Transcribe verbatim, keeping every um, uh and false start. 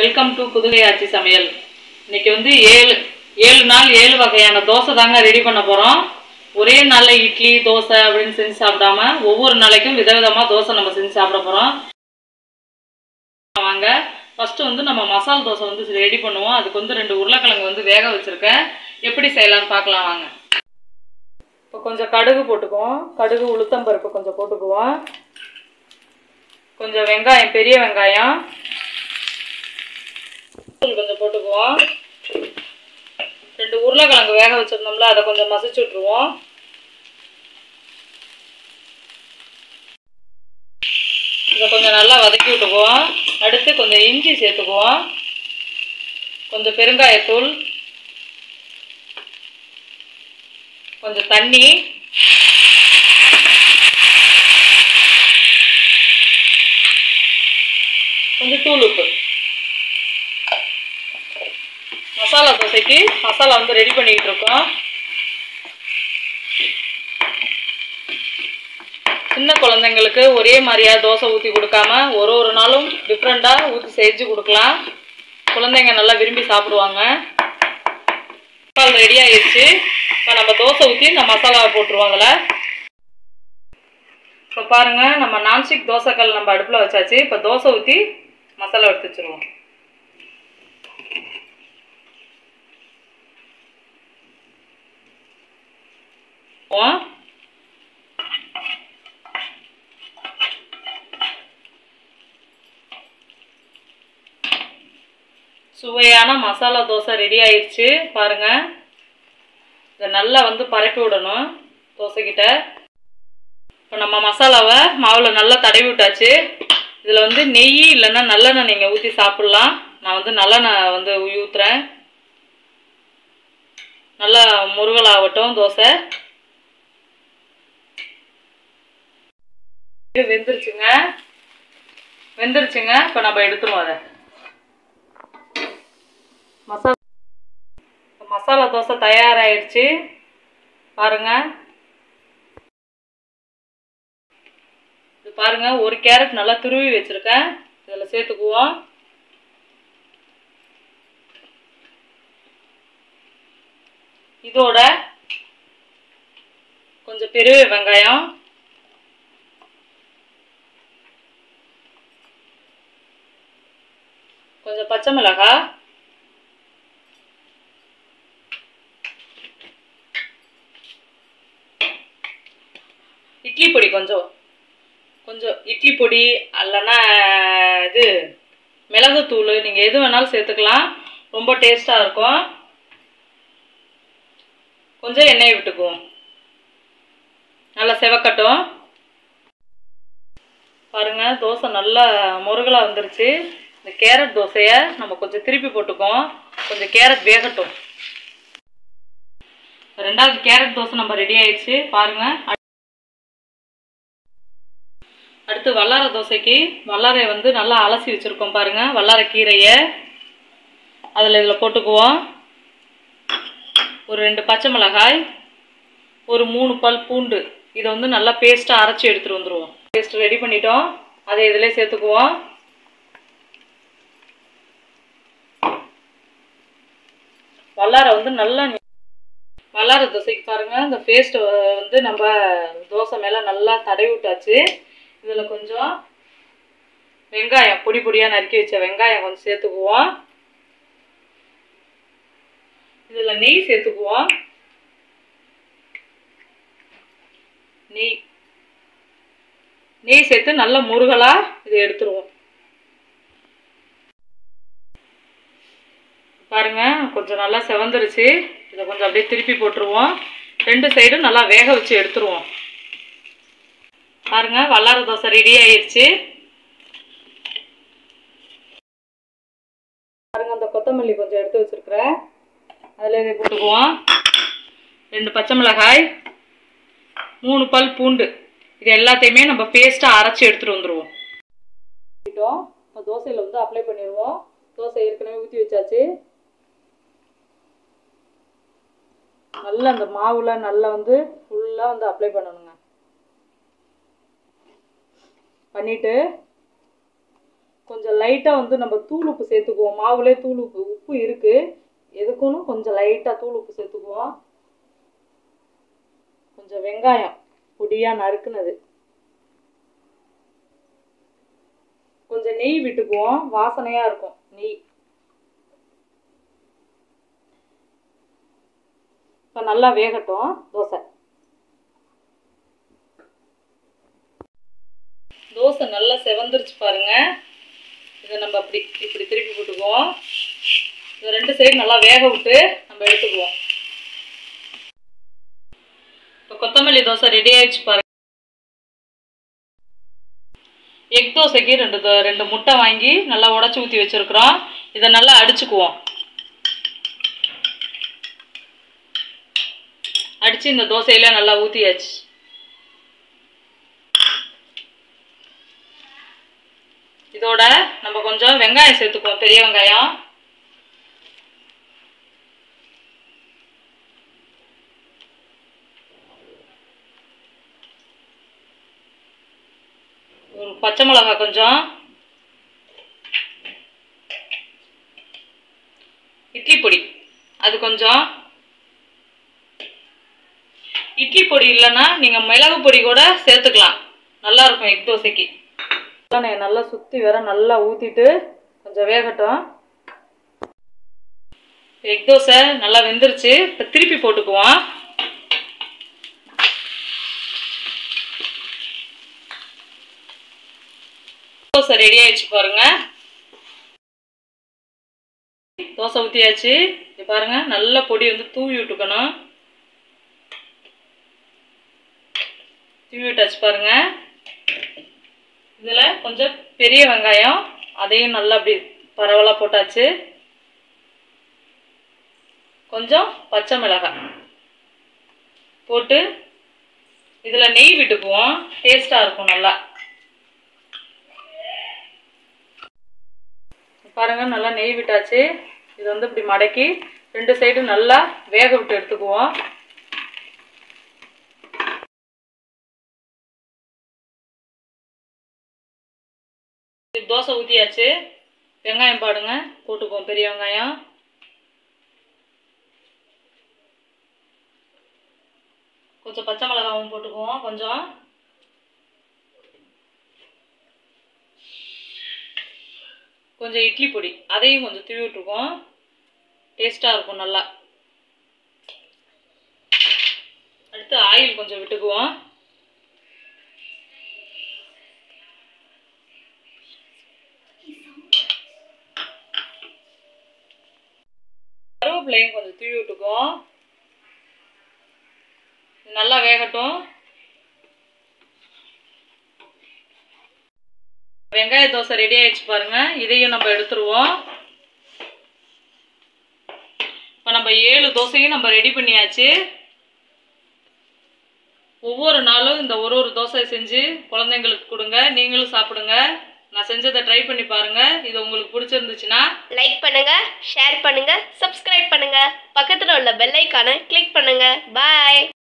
Welcome to Pudugai ஆச்சி சமையல். இன்னைக்கு வந்து ஏழு ஏழு நாள் ஏழு வகையான தோசை தாங்க ரெடி பண்ண போகிறோம். ஒரே நாளில் இட்லி தோசை அப்படின்னு செஞ்சு சாப்பிடாம ஒவ்வொரு நாளைக்கும் விதவிதமாக தோசை நம்ம செஞ்சு சாப்பிட போகிறோம். வாங்க, ஃபஸ்ட்டு வந்து நம்ம மசால் தோசை வந்து ரெடி பண்ணுவோம். அதுக்கு வந்து ரெண்டு உருளைக்கிழங்கு வந்து வேக வச்சுருக்கேன். எப்படி செய்யலான்னு பார்க்கலாம் வாங்க. இப்போ கொஞ்சம் கடுகு போட்டுக்குவோம். கடுகு உளுத்தம்பருப்பு கொஞ்சம் போட்டுக்குவோம். கொஞ்சம் வெங்காயம், பெரிய வெங்காயம் கொஞ்சம் போட்டுக்குவோம். ரெண்டு உருளைக்கிழங்கு வேக வச்சிருந்தோம்ல, அதை கொஞ்சம் மசிச்சு விட்டுருவோம். இதை கொஞ்சம் நல்லா வதக்கி விட்டுக்குவோம். அடுத்து கொஞ்சம் இஞ்சி சேர்த்துக்குவோம். கொஞ்சம் பெருங்காயத்தூள், கொஞ்சம் தண்ணி, கொஞ்சம் தூள் உப்பு. மசாலா தோசைக்கு மசாலா வந்து ரெடி பண்ணிக்கிட்டு இருக்கோம். சின்ன குழந்தைங்களுக்கு ஒரே மாதிரியா தோசை ஊற்றி கொடுக்காம ஒரு ஒரு நாளும் டிஃப்ரெண்ட்டாக ஊற்றி செஞ்சு கொடுக்கலாம். குழந்தைங்க நல்லா விரும்பி சாப்பிடுவாங்க. மசாலா ரெடி ஆயிடுச்சு. இப்போ நம்ம தோசை ஊற்றி இந்த மசாலாவை போட்டுருவோம் அதில். இப்போ பாருங்கள், நம்ம நான்ஸ்டிக் தோசைக்கல் நம்ம அடுப்பில் வச்சாச்சு. இப்போ தோசை ஊற்றி மசாலா எடுத்து வச்சுருவோம். சுவையான மசாலா தோசை ரெடி ஆயிடுச்சு. பாருங்க, இதை நல்லா வந்து பரப்பி விடணும் தோசைக்கிட்ட. இப்போ நம்ம மசாலாவை மாவில் நல்லா தடவி விட்டாச்சு. இதில் வந்து நெய் இல்லைன்னா நல்லெண்ணெய் நீங்கள் ஊற்றி சாப்பிட்லாம். நான் வந்து நல்லெண்ணெய் வந்து ஊற்றுறேன். நல்லா முருகலாகட்டும் தோசை. வெந்துருச்சுங்க வெந்துருச்சுங்க இப்போ நம்ம எடுத்துருவோம் அதை. மசாலா மசாலா தோசை தயாராகிடுச்சு. பாருங்க, இது பாருங்க, ஒரு கேரட் நல்லா துருவி வச்சிருக்கேன். இதில் சேர்த்துக்குவோம். இதோட கொஞ்சம் பெரிய வெங்காயம், கொஞ்சம் பச்சை மிளகாய், இட்லி பொடி, கொஞ்சம் கொஞ்சம் இட்லி பொடி இல்லைன்னா இது மிளகுத்தூள், நீங்கள் எது வேணாலும் சேர்த்துக்கலாம். ரொம்ப டேஸ்ட்டாக இருக்கும். கொஞ்சம் எண்ணெயை விட்டுக்குவோம். நல்லா செவக்கட்டும். பாருங்க, தோசை நல்லா முருகலாக வந்துருச்சு. இந்த கேரட் தோசையை நம்ம கொஞ்சம் திருப்பி போட்டுக்குவோம். கொஞ்சம் கேரட் வேகட்டும். ரெண்டாவது கேரட் தோசை நம்ம ரெடி ஆயிடுச்சு. பாருங்க, அடுத்து வல்லாரை தோசைக்கு வல்லாரை வந்து நல்லா அலசி வச்சுருக்கோம். பாருங்கள், வல்லாரை கீரையை அதில் இதில் போட்டுக்குவோம். ஒரு ரெண்டு பச்சை மிளகாய், ஒரு மூணு பல் பூண்டு, இதை வந்து நல்லா பேஸ்ட்டாக அரைச்சி எடுத்துகிட்டு வந்துடுவோம். பேஸ்ட் ரெடி பண்ணிட்டோம். அதை இதில் சேர்த்துக்குவோம். வல்லாரை வந்து நல்லா வல்லாரை தோசைக்கு பாருங்கள், இந்த பேஸ்ட் வந்து நம்ம தோசை மேலே நல்லா தடவி விட்டாச்சு. இதில் கொஞ்சம் வெங்காயம், பொடி பொடியாக நறுக்கி வச்ச வெங்காயம் கொஞ்சம் சேர்த்துக்குவோம். இதில் நெய் சேர்த்துக்குவோம். நெய் நெய் சேர்த்து நல்லா முருகலாக இதை எடுத்துருவோம். பாருங்க, கொஞ்சம் நல்லா செவந்துருச்சு. இதை கொஞ்சம் அப்படியே திருப்பி போட்டுருவோம். ரெண்டு சைடும் நல்லா வேக வச்சு எடுத்துருவோம். பாருங்க, வல்லாரை தோசை ரெடி ஆயிடுச்சு. பாருங்க, அந்த கொத்தமல்லி கொஞ்சம் எடுத்து வச்சிருக்கிறேன். அதில் இதை போட்டுக்குவோம். ரெண்டு பச்சை மிளகாய், மூணு பல் பூண்டு, இது எல்லாத்தையுமே நம்ம பேஸ்ட்டாக அரைச்சி எடுத்துகிட்டு வந்துடுவோம். இப்போ தோசையில் வந்து அப்ளை பண்ணிடுவோம். தோசை ஏற்கனவே ஊற்றி வச்சாச்சு. நல்லா அந்த மாவுல நல்லா வந்து ஃபுல்லாக வந்து அப்ளை பண்ணணுங்க. பண்ணிவிட்டு கொஞ்சம் லைட்டாக வந்து நம்ம தூள் உப்பு சேர்த்துக்குவோம். மாவுலே தூள் உப்பு உப்பு இருக்குது, எதுக்குன்னு கொஞ்சம் லைட்டாக தூள் உப்பு சேர்த்துக்குவோம். கொஞ்சம் வெங்காயம் பொடியாக நறுக்குனது, கொஞ்சம் நெய் விட்டுக்குவோம், வாசனையாக இருக்கும் நெய். இப்போ நல்லா வேகட்டும் தோசை. தோசை நல்லா செவந்துருச்சு பாருங்க. இதை நம்ம அப்படி இப்படி திருப்பி போட்டுக்குவோம். இது ரெண்டு சைடு நல்லா வேக விட்டு நம்ம எடுத்துக்குவோம். இப்போ கொத்தமல்லி தோசை ரெடி ஆயிடுச்சு பாருங்க. எக் தோசைக்கு ரெண்டு ரெண்டு முட்டை வாங்கி நல்லா உடச்சி ஊற்றி வச்சிருக்கிறோம். இதை நல்லா அடிச்சுக்குவோம். அடிச்சு இந்த தோசையில நல்லா ஊற்றியாச்சு. இதோட நம்ம கொஞ்சம் வெங்காயம் சேர்த்துக்குவோம், பெரிய வெங்காயம். ஒரு பச்சை மிளகாய் கொஞ்சம், இட்லி பொடி அது கொஞ்சம். இட்லி பொடி இல்லைன்னா நீங்கள் மிளகு பொடி கூட சேர்த்துக்கலாம், நல்லா இருக்கும் எக் தோசைக்கு. நல்லா சுற்றி வர நல்லா ஊற்றிட்டு கொஞ்சம் வேகட்டும். எக் தோசை நல்லா வெந்துருச்சு. இப்போ திருப்பி போட்டுக்குவோம். தோசை ரெடி ஆயிடுச்சு பாருங்க. தோசை ஊற்றியாச்சு. இது பாருங்க, நல்ல பொடி வந்து தூவி விட்டுக்கணும். தூவி விட்டாச்சு பாருங்க. இதில் கொஞ்சம் பெரிய வெங்காயம், அதையும் நல்லா அப்படி பரவலாக போட்டாச்சு. கொஞ்சம் பச்சை மிளகாய் போட்டு இதில் நெய் விட்டுக்குவோம், டேஸ்ட்டாக இருக்கும் நல்லா. பாருங்க, நல்லா நெய் விட்டாச்சு. இது வந்து இப்படி மடக்கி ரெண்டு சைடும் நல்லா வேக விட்டு எடுத்துக்குவோம். தோசை ஊற்றியாச்சு. வெங்காயம் பாடுங்க போட்டுக்குவோம், பெரிய வெங்காயம். கொஞ்சம் பச்சை மிளகாவும் போட்டுக்குவோம். கொஞ்சம் கொஞ்சம் இட்லி பொடி அதையும் கொஞ்சம் தூவி விட்டுருக்கோம், டேஸ்ட்டாக இருக்கும் நல்லா. அடுத்து ஆயில் கொஞ்சம் விட்டுக்குவோம். கருவேப்பிலையும் கொஞ்சம் தூவி விட்டுக்குவோம். நல்லா வேகட்டும். வெங்காய தோசை ரெடி ஆயிடுச்சு பாருங்க. இதையும் நம்ம எடுத்துருவோம். இப்போ நம்ம ஏழு தோசையும் நம்ம ரெடி பண்ணியாச்சு. ஒவ்வொரு நாளும் இந்த ஒரு ஒரு தோசை செஞ்சு குழந்தைங்களுக்கு கொடுங்க, நீங்களும் சாப்பிடுங்க. நான் செஞ்சதை ட்ரை பண்ணி பாருங்க. இது உங்களுக்கு பிடிச்சிருந்துச்சுன்னா லைக் பண்ணுங்க, ஷேர் பண்ணுங்க, சப்ஸ்கிரைப் பண்ணுங்க, பக்கத்தில் உள்ள பெல் ஐகானை கிளிக் பண்ணுங்க. பாய்.